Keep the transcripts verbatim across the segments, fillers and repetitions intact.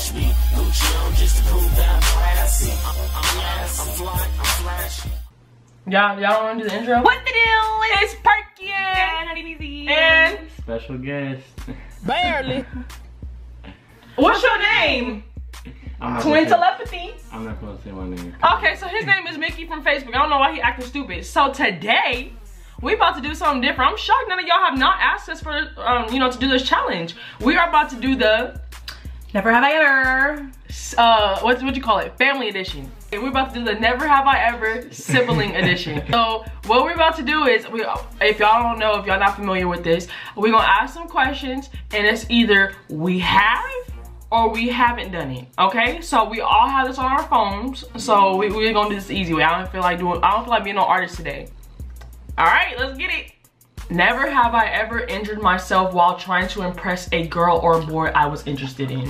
catch me. Gucci on just to prove that I'm classy. I'm, I'm classy. I'm fly, I'm flashy. Y'all, y'all want to do the intro? What the deal? It's Perky And Honey Beezy. and Special guest. Barely. what's your name? I'm not Twin gonna say- telepathy. I'm not gonna say my name. Okay, so his name is Mickey from Facebook. I don't know why he acting stupid. So today, we about to do something different. I'm shocked none of y'all have not asked us for, um, you know, to do this challenge. We are about to do the Never have I ever. uh what's what you call it, family edition. And we're about to do the Never Have I Ever sibling edition. So what we're about to do is, we if y'all don't know, if y'all not familiar with this, we're gonna ask some questions, and it's either we have or we haven't done it. Okay, so we all have this on our phones, so we, we're gonna do this the easy way. I don't feel like doing I don't feel like being an artist today. All right, let's get it. Never have I ever injured myself while trying to impress a girl or boy I was interested in.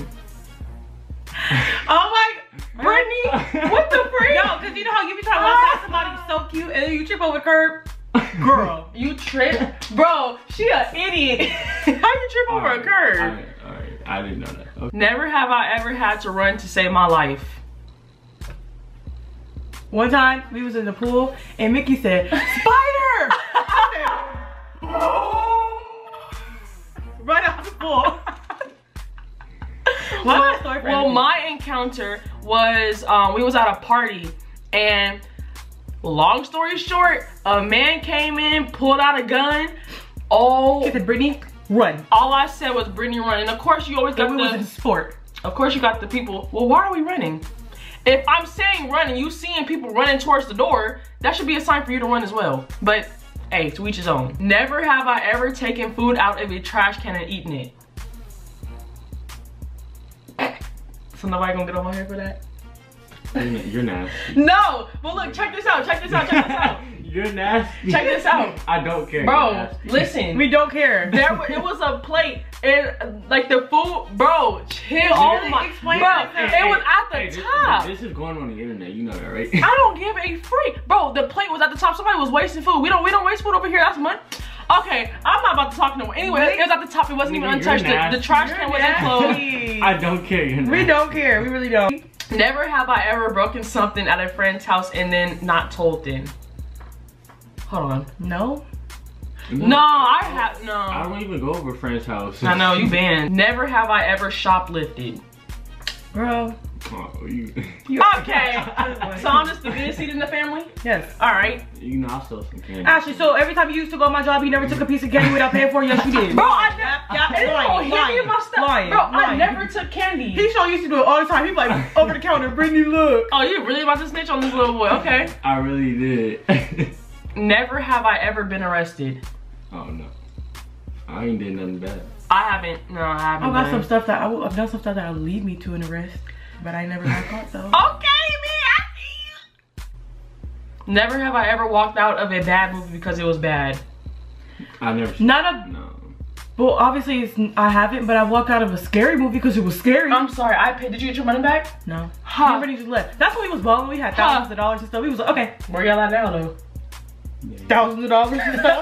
Oh my, Brittany, what the freak? No, because you know how you be trying to walk past somebody who's so cute and then you trip over the curb? Girl. You trip, bro. She an idiot. How you trip over a curb? Alright, alright. I didn't know that. Okay. Never have I ever had to run to save my life. One time, we was in the pool and Mickey said, Spider! Right off the pool. Well, well my encounter was, um, we was at a party, and long story short, a man came in, pulled out a gun. Oh, She said, Brittany, run. all I said was Brittany run. And of course you always got And we was in the, sport. of course you got the people, well, why are we running? If I'm saying run and you seeing people running towards the door, that should be a sign for you to run as well. But hey, to each his own. Never have I ever taken food out of a trash can and eaten it. So nobody gonna get on my head for that? You're, na- you're nasty. No! But look, check this out, check this out, check this out. You're nasty. Check this out. I don't care. You're Bro, nasty. listen. We don't care. There were, it was a plate, and uh, like the food, bro, chill. Oh really my, explain bro, yourself. it was at the Hey, this, top. This is going on the internet. You know that, right? I don't give a freak, bro. The plate was at the top. Somebody was wasting food. We don't, we don't waste food over here. That's money. Okay, I'm not about to talk no more. Anyway, Really? it was at the top. It wasn't even You're untouched. The, the nasty. trash You're can wasn't closed. nasty. I don't care. You're nasty. We don't care. We really don't. Never have I ever broken something at a friend's house and then not told them. Hold on. No? No, I have no. I don't even go over a friend's house. I know you banned. Never have I ever shoplifted. Bro. Oh, you, You Okay, so I'm just the good seed in the family. Yes. All right, you know I sell some candy. Ashley, so every time you used to go on my job, you never took a piece of candy without paying for it? Yes, you did. bro. I never. Yeah, It lying, don't hit me in my lying, stuff, lying, bro. I lying. never took candy. He sure used to do it all the time. He be like, over the counter, Brittany, look. Oh, you really about to snitch on this little boy? Okay. I really did. Never have I ever been arrested. Oh no, I ain't did nothing bad. I haven't. No, I haven't. I've got been. some stuff that I, I've done some stuff that will lead me to an arrest, but I never got caught though. Okay, man. I see you. Never have I ever walked out of a bad movie because it was bad. I never. Not a, No. well, obviously it's, I haven't, but I walked out of a scary movie because it was scary. I'm sorry. I paid. Did you get your money back? no. Huh. Everybody just left. That's when we was balling. We had thousands of dollars and stuff. We was like, okay, Where y'all at now though? thousands of dollars and stuff.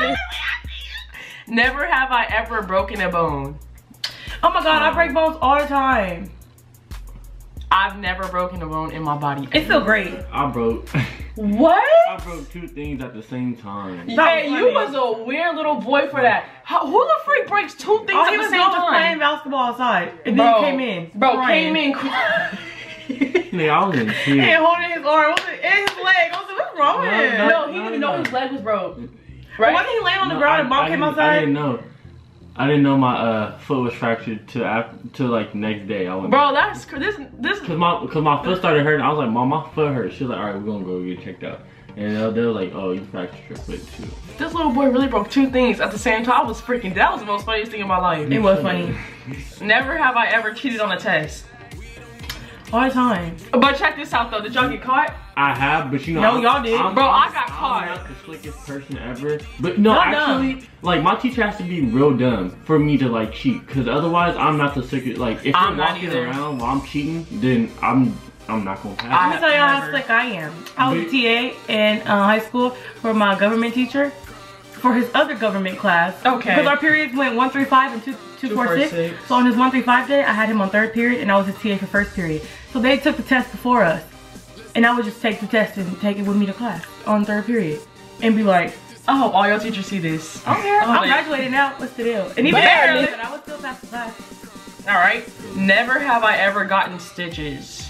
Never have I ever broken a bone. Oh my God, I break bones all the time. I've never broken a bone in my body. It's so great. I broke. What? I broke two things at the same time. Hey, That you was was a weird little boy for that. How, who the freak breaks two things All at he the was same doing was time? playing basketball outside, and Bro, then he came in. Bro, crying. came in crying. Nigga, I was in And tears. holding his arm, what's it, and his leg. I was like, what's wrong with No, him? no. No, he didn't even know his leg was broke. Right? Wasn't he laying on the No, ground I- and mom I came didn't- outside? I didn't know. I didn't know my uh, foot was fractured to after, to like next day. I went. Bro, that's cr- this this. Cause my cause my foot started hurting. I was like, Mom, my foot hurts. She was like, all right, we're gonna go get checked out. And they were like, oh, you fractured your foot too. This little boy really broke two things at the same time. I was freaking. That was the most funniest thing in my life. It was funny. Never have I ever cheated on a test. All the time. But check this out though. Did y'all get caught? I have, but you know, No, I'm- y'all did. I'm- Bro, I I'm- got caught. I'm not the slickest person ever. But no, Not actually, dumb. like my teacher has to be real dumb for me to like cheat. Cause otherwise, I'm not the slickest. Like if I'm you're not walking either. around while I'm cheating, then I'm I'm not gonna I Let pass. me tell y'all how never. slick I am. I was a But- T A in uh, high school for my government teacher for his other government class. Okay. Because our periods went one through five and two, two four six. So on his one three five day, I had him on third period, and I was his T A for first period. So they took the test before us, and I would just take the test and take it with me to class on third period, and be like, I hope all your teachers see this. I don't care. I'm I'm like- graduated now. What's the deal? And even Barely. better, but I would still pass the class. All right. Never have I ever gotten stitches.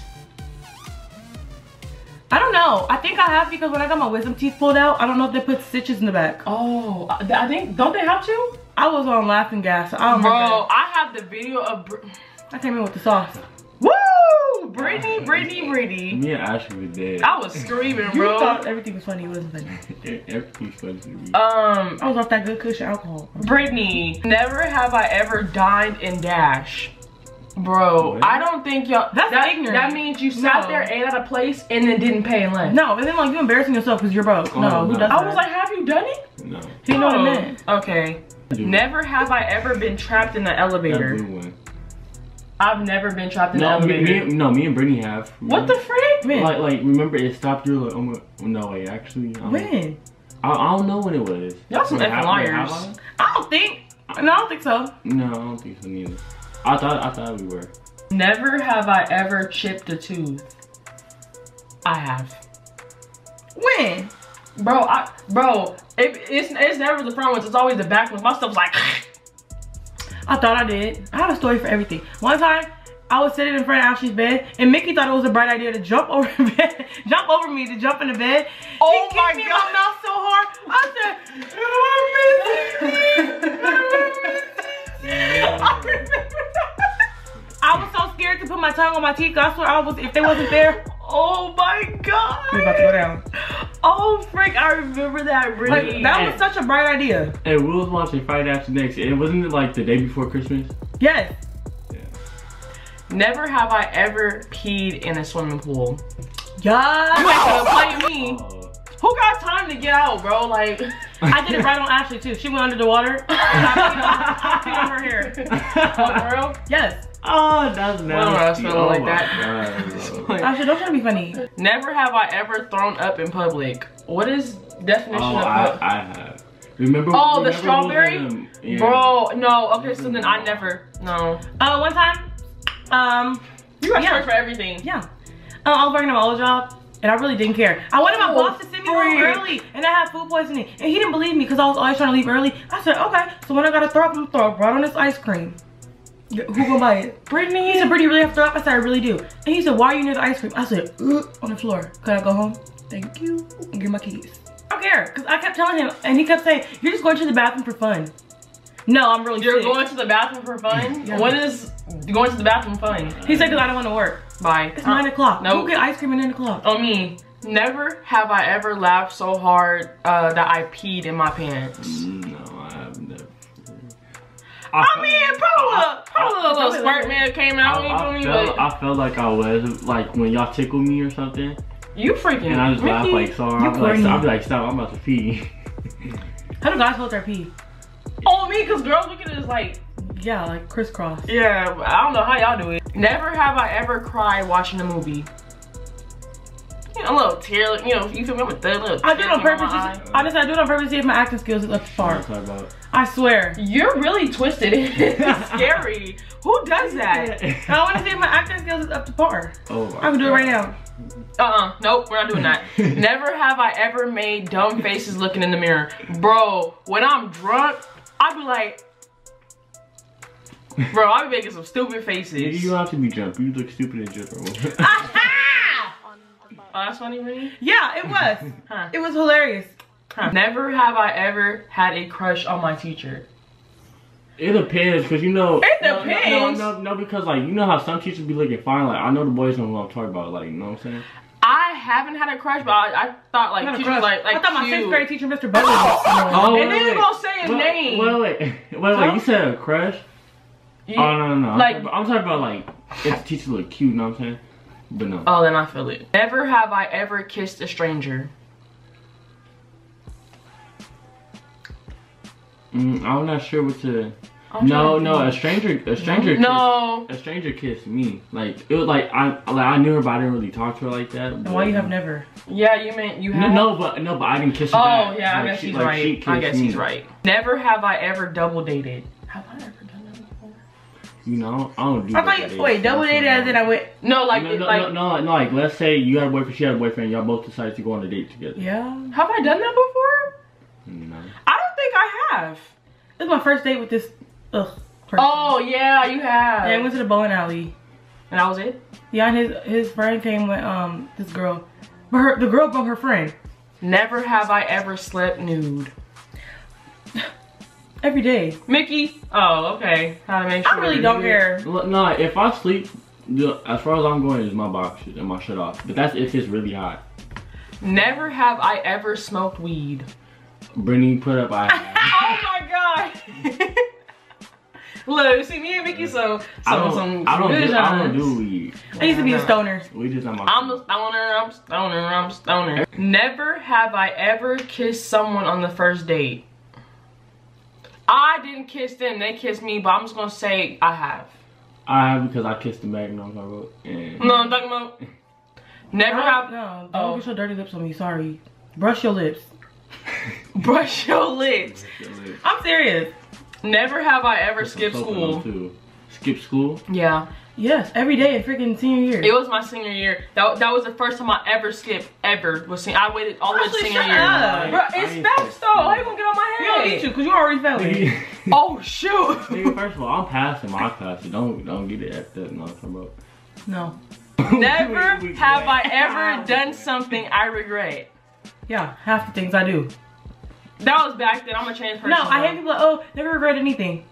I don't know. I think I have because when I got my wisdom teeth pulled out, I don't know if they put stitches in the back. Oh, I I think, don't they have to? I was on laughing gas. So I don't Bro, remember. I have the video of, Br I came in with the sauce. woo! Brittany, Brittany, Brittany. Me and Ashley were dead. I was screaming, You bro. thought everything was funny. It wasn't funny. Everything's funny to me. Um, I was off that good cushion alcohol. Brittany, never have I ever dined in Dash. Bro, What? I don't think y'all. That's that, ignorant. That means you sat No. there, ate at a place, and then didn't pay and left. No, and then like you embarrassing yourself because you're broke. Oh, no, who no. does I that? was like, have you done it? No. you know what I Oh, meant. Okay. Dude, Never have I ever been trapped in the that elevator. blue one. I've never been trapped in No, the me, elevator. me, no, me and Brittany have. What the frick? When? Like, like, remember it stopped you? Like, oh my, no, wait, actually, I don't, When? I, I don't know when it was. Y'all some Wait, effing have- wait, have liars. I don't think. No, I don't think so. I? No, I don't think so neither. I thought, I thought we were. Never have I ever chipped a tooth. I have. When? Bro, I, bro, it, it's, it's never the front ones, it's always the back ones. My stuff's like, I thought I did. I have a story for everything. One time, I was sitting in front of Ashley's bed, and Mickey thought it was a bright idea to jump over the bed, jump over me to jump in the bed. Oh he my kicked me in God. my mouth so hard. I said, I was so scared to put my tongue on my teeth. I swear I was, if they wasn't there, oh my God. we about to go down. Oh frick, I remember that, Brittany. Like, that was such a bright idea. And we was watching Friday After Next, and wasn't it like the day before Christmas? Yes. Yeah. Never have I ever peed in a swimming pool. Yeah. You ain't gonna play me. Oh. Who got time to get out, bro? Like, I did it right on Ashley too. She went under the water. I peed on her hair. oh, for real? Yes. Oh, that's nasty. Well, I was feeling oh like my that. God, bro. Ashley, don't try to be funny. Never have I ever thrown up in public. What is definition Oh, of I, pub- I have. Remember? Oh, the remember strawberry? those, um, yeah. Bro, no. Okay, so then I never. No. Uh, one time, um, You got Yeah. charged for everything. yeah, uh, I was working at my old job, and I really didn't care. I wanted my Oh, boss to send me home freak. early, and I had food poisoning, and he didn't believe me because I was always trying to leave early. I said, okay. So when I got to throw up, I'm gonna throw up right on this ice cream. Yeah, who gonna buy it? Brittany. He said, Brittany, you really have to throw up? I said, I really do. And he said, why are you near the ice cream? I said, Ugh, on the floor. Could I go home? Thank you. And give my keys. I don't care, because I kept telling him, and he kept saying, you're just going to the bathroom for fun. No, I'm really You're sick. going to the bathroom for fun? Yeah. When is going to the bathroom fun? He said, because I don't want to work. Bye. It's nine o'clock. No. Go get ice cream at nine o'clock. On me. Never have I ever laughed so hard uh, that I peed in my pants. No, I have never. I mean, probably, I- probably a little probably squirt later. man came I, out. You I, feel me? felt, But I felt like I was like when y'all tickle me or something, you freaking. and I just laugh Mickey. like sorry. you I'd be like, corny. I'd be like, stop! I'm about to pee. How do guys hold their pee? On me, because girls look at it as like, Yeah, like crisscross. yeah, I don't know how y'all do it. Never have I ever cried watching a movie. You know, a little tear, you know, you feel me? I'm a thug, little I do it tear on came out purpose. my Just, eye. honestly, I do it on purpose to see if my acting skills is up to What par. I'm talking about. I swear. You're really twisted. It's scary. Who does that? I want to see if my acting skills is up to par. Oh my I can do it right now. Uh-uh. Nope, we're not doing that. Never have I ever made dumb faces looking in the mirror. Bro, when I'm drunk, I be like, bro, I be making some stupid faces. You don't have to be drunk. You look stupid and drunk. Aha! Oh, that's funny, really? Yeah, it was. Huh. It was hilarious. Huh. Never have I ever had a crush on my teacher. It depends, cause you know. It no, no, depends. No, no, no, because like you know how some teachers be looking fine. Like I know the boys know what I'm talking about. Like you know what I'm saying. I haven't had a crush, but I, I thought like Not a teachers crush. like like I thought my cute. sixth grade teacher, Mister Butler. was- Oh, And then you gonna say his wait, name. Wait, wait, wait, wait, wait. You said a crush? You- Oh no, no, no. like- I'm, talking about, I'm talking about like if the teachers look cute. You know what I'm saying? But no. Oh, then I feel it. Never have I ever kissed a stranger. Mm, I'm not sure what to. I'm No, trying to no. A think. stranger, a stranger. No. Kissed, a stranger kissed me. Like it was like I, like I knew her, but I didn't really talk to her like that. And why you have never? Yeah, you meant you No, have. no, but no, but I didn't kiss her Oh back. yeah, I Like, guess she- he's like, she right. I kissed guess me. he's right. Never have I ever double dated. Have I ever done that before? You know, I don't do. I thought you wait double dated as in I went. No, like, no, no, like, no, no, no, like let's say you had a boyfriend, she had a boyfriend, y'all both decided to go on a date together. Yeah. have I done that before? No. I don't think I have. This is my first date with this. Ugh. Person. Oh yeah, you have. Yeah, I went to the bowling alley. And that was it. Yeah, and his his friend came with um this girl, but her the girl brought her friend. Never have I ever slept nude. Every day. Mickey. Oh, okay. How to make sure. I really don't care. No, if I sleep, the- as far as I'm going is my boxers and my shirt off. But that's if it's really hot. Never have I ever smoked weed. Brittany put up I Oh my god. Look, see me and Mickey, so, so I don't, some I don't good do, I don't times. do weed. I used to be a stoner. We just not my I'm a stoner, I'm stoner, I'm stoner. Never have I ever kissed someone on the first date. I didn't kiss them, they kissed me, but I'm just gonna say I have. I have because I kissed the Magnum. I wrote. And No, I'm talking about. Never have. No, don't Oh. get your dirty lips on me. Sorry. Brush your lips. Brush your lips. I'm serious. Never have I ever Put some skipped soap in school. those too. Skip school? Yeah. Yes, every day in freaking senior year. It was my senior year. That, that was the first time I ever skipped, ever. Was sen- I waited all the way to Ashley, senior shut year. up. Bro, I it's ain't facts skipped though. school. How you gonna get on my You don't need head? to, because you already fell it. Oh, shoot. Nigga, first of all, I'm passing my classes. Don't don't get it at that nothing, bro. No. Never We- we- have I ever done something I regret. Yeah, half the things I do. That was back then. I'm a changed person. No, I now. hate people like, oh, never regret anything.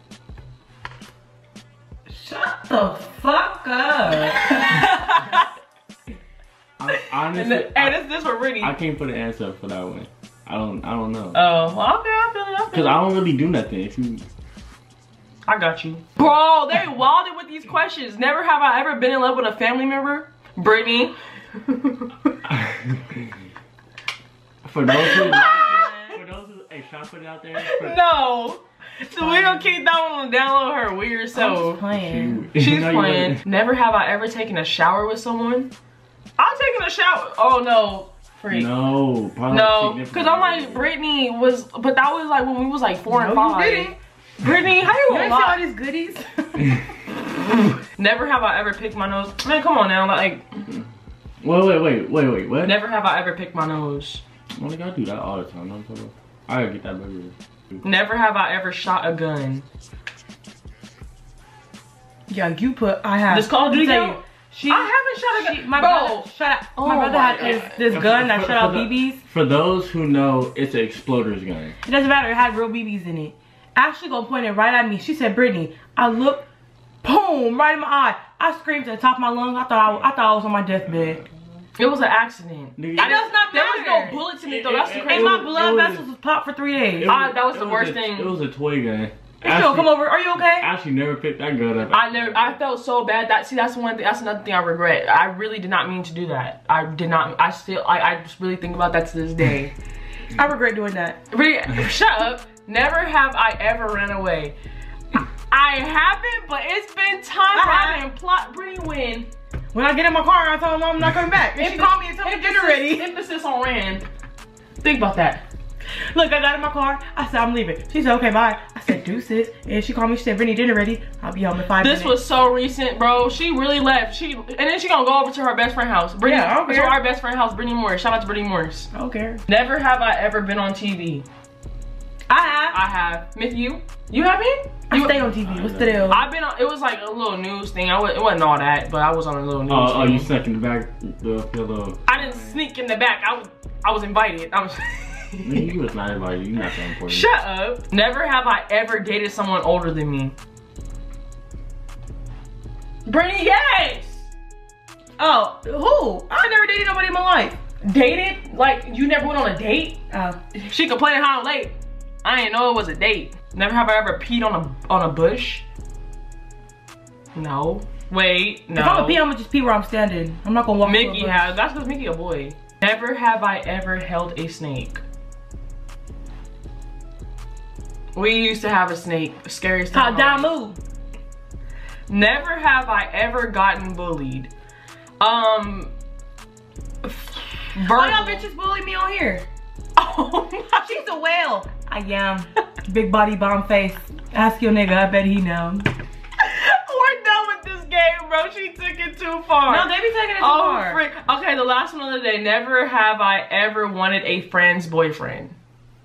Shut the fuck up. I, honestly, And the, I, hey, this this for Brittany. I can't put an answer up for that one. I don't I don't know. Oh, well, okay, I feel it. I feel Cause it. I don't really do nothing. If you I got you. Bro, they wilded with these questions. Never have I ever been in love with a family member. Brittany. for those who for those who hey, should I put it out there? For, No. So we gonna keep that one on the download her weird I'm just self. playing. you- She's No, you playing. wouldn't. Never have I ever taken a shower with someone. I'm taking a shower. Oh no. Freak. No, probably No, significant because I'm other. like, Brittany was, but that was like when we was like four and No, you five. didn't. Brittany, how you You gonna ain't see all lie? these goodies? Never have I ever picked my nose. Man, come on now. Like, Wait, wait, wait, wait, wait, what? never have I ever picked my nose. Well, like, I do that all the time. I'm talking about. I gotta get that burger. Never have I ever shot a gun. Yeah, you put, I have. Does Call of Duty Let me tell count? you, She, I haven't shot a gun. she, my Bro. brother, shut up. Oh my brother my had this, this gun that For- shot out for the- B Bs. For those who know, it's an exploder's gun. It doesn't matter. It had real B Bs in it. Ashley gonna point it right at me. She said, "Brittany." I looked, boom, right in my eye. I screamed to the top of my lungs. I thought I, I thought I was on my deathbed. It was an accident. Nigga, It it does not There was matter. no bullets in it It- though. That's it- the it- crazy. And my was- blood it was- vessels was popped for three days. It Ah, that was the it worst a- thing. It was a toy gun. You still come over. Are you okay? Ashley never picked that gun up. I never. I felt so bad. That see, that's one thing. That's another thing I regret. I really did not mean to do that. I did not. I still. I. I just really think about that to this day. I regret doing that. Really, shut up. Never have I ever ran away. I haven't, but it's been times I where have. I've been plot. Brittany win. When I get in my car, I tell my mom I'm not coming back. And she called me and told me dinner ready. Emphasis on ran. Think about that. Look, I got in my car. I said, I'm leaving. She said, okay, bye. I said, deuces. And she called me. She said, Brittany, dinner ready. I'll be home in five This minutes. was so recent, bro. She really left. She and then she gonna go over to her best friend house. Brittany, Yeah, I don't to care. our best friend house, Brittany Morris. Shout out to Brittany Morris. I don't care. Never have I ever been on T V. I have. I have. Miss you? You haven't? I You- stay on T V. What's the deal? I've been on. It was like a little news thing. I was, it wasn't all that, but I was on a little news. Oh, oh, thing. you snuck in the back. The, the little. I didn't sneak in the back. I was. I was invited. I was. You was not invited. You not that important. Shut up. Never have I ever dated someone older than me. Brittany, yes. Oh, who? I never dated nobody in my life. Dated? Like you never went on a date? Oh. She complaining how I'm late. I didn't know it was a date. Never have I ever peed on a on a bush. No. Wait. No. If I'm a pee, I'm gonna just pee where I'm standing. I'm not gonna walk. Mickey through a bush. has. That's because Mickey a boy. Never have I ever held a snake. We used to have a snake. Scariest time. Top of my down life. move. Never have I ever gotten bullied. Um. Why y'all Verbal. bitches bully me on here? Oh my. She's a whale. I am. Big body bomb face. Ask your nigga. I bet he know. Where it too far. No, they be taking it too oh, far. Frick. Okay, the last one of the day. Never have I ever wanted a friend's boyfriend.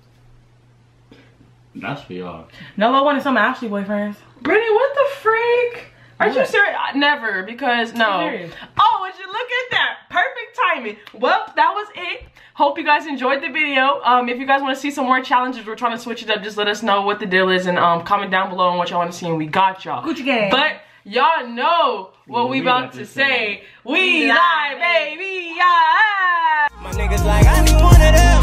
That's for y'all. No, I wanted some Ashley boyfriends. Brittany, what the freak? Are What? you serious? Never, because no. Serious. Oh, would you look at that? Perfect timing. Well, that was it. Hope you guys enjoyed the video. Um, if you guys want to see some more challenges, we're trying to switch it up. Just let us know what the deal is and um, comment down below on what y'all want to see, and we got y'all. Gucci gang. But y'all know what we, we about to say. say. We live, baby. Yeah. My niggas like, I need one of them.